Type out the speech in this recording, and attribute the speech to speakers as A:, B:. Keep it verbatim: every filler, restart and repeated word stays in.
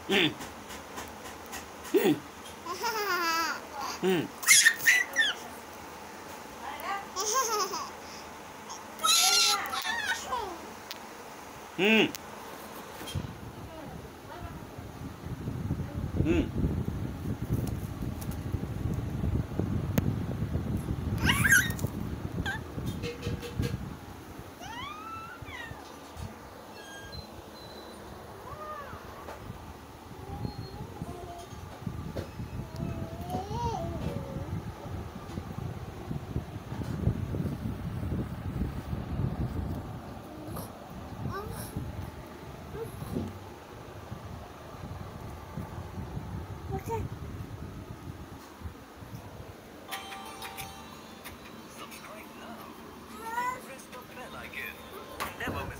A: ம் ம் ம் ம் ம்
B: Okay.
C: Subscribe now and press the bell icon. Never miss